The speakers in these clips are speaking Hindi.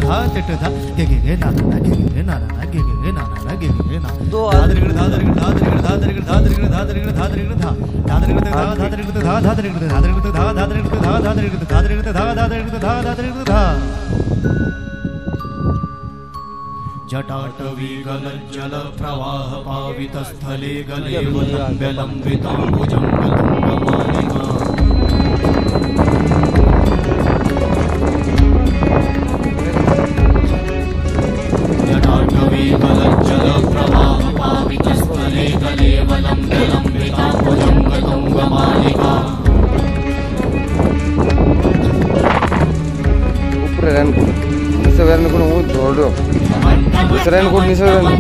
धा तिट धा गे गे गे ना ना गे गे ना ना गे गे ना ना गे गे ना धादर गिड़ धादर गिड़ धादर गिड़ धादर गिड़ धादर गिड़ धादर गिड़ धादर गिड़ धा धादर गिड़ धा धादर गिड़ धा धादर गिड़ धादर गिड़ धा धादर गिड़ धा धादर गिड़ धादर गिड़ धा धादर गिड़ धा धादर गिड़ धा जटाटवी गलज्जल प्रवाह पावितस्थले गले विलम्बिताम्बुजं गतुङ्गमालिका जटाटवी गलज्जल प्रवाह पावितस्थले गले विलम्बिताम्बुजं गतुङ्गमालिका निसर्गाने कोण जोडो दुसऱ्याने कोण निसर्गाने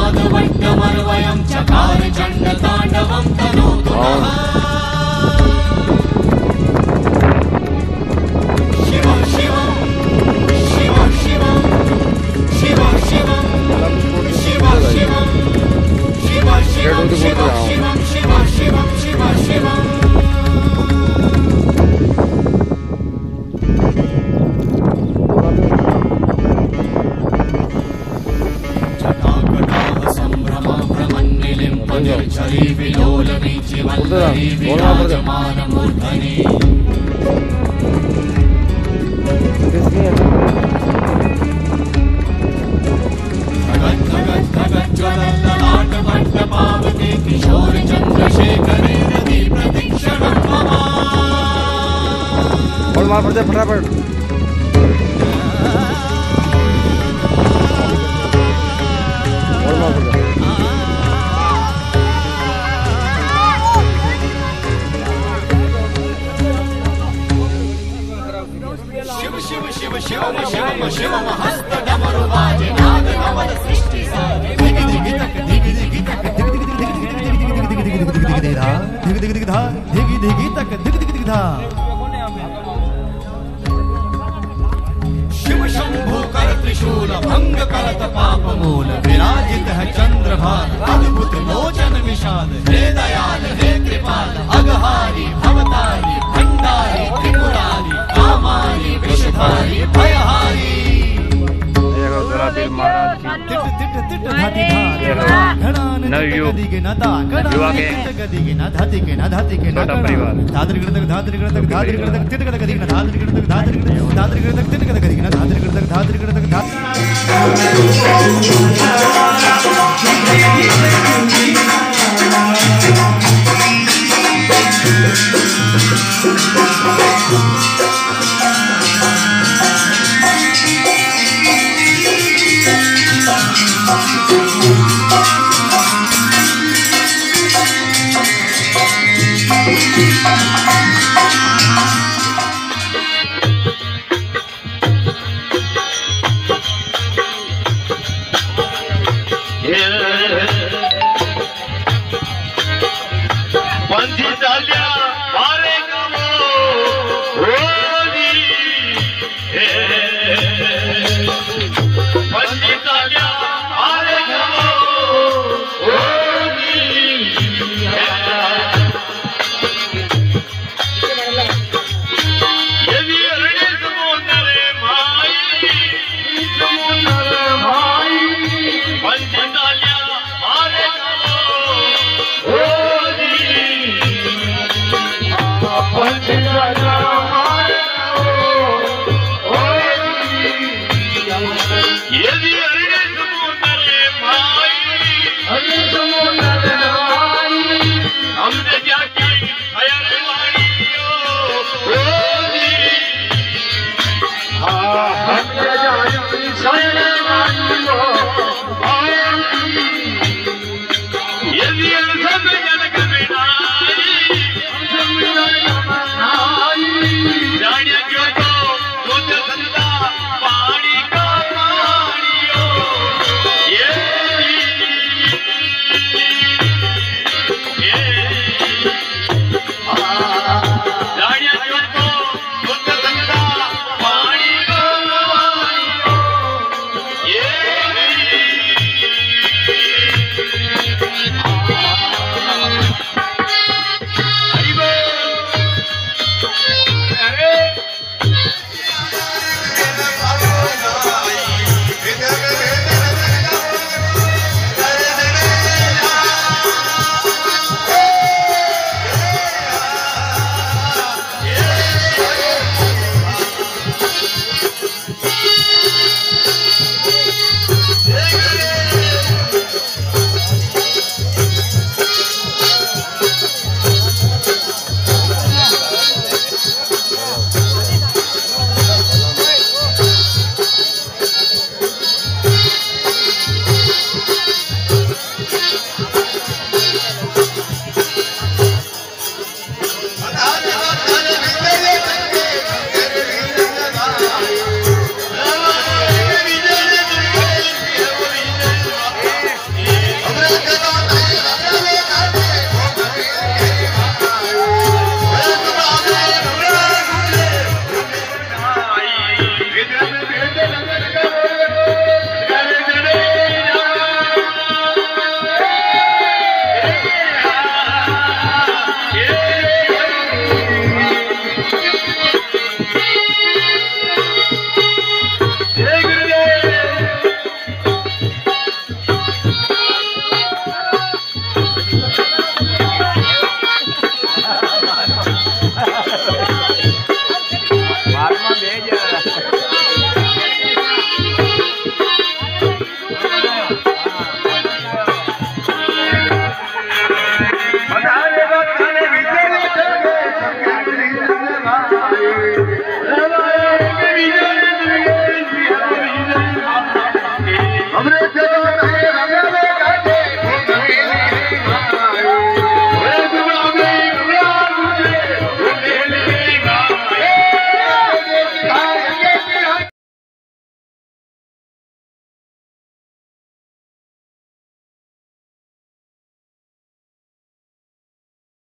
मार पड़ते फटाफट शिव शंभु कर त्रिशूल भंग करत पाप मूल विराजित है चंद्रभान अद्भुत लोचन विशाल हे दयाल हे कृपाल अघहारी भवतारी भंडारी त्रिपुरारी कामारी विषधारी भयहारी नवयुग युवा के छोटा परिवार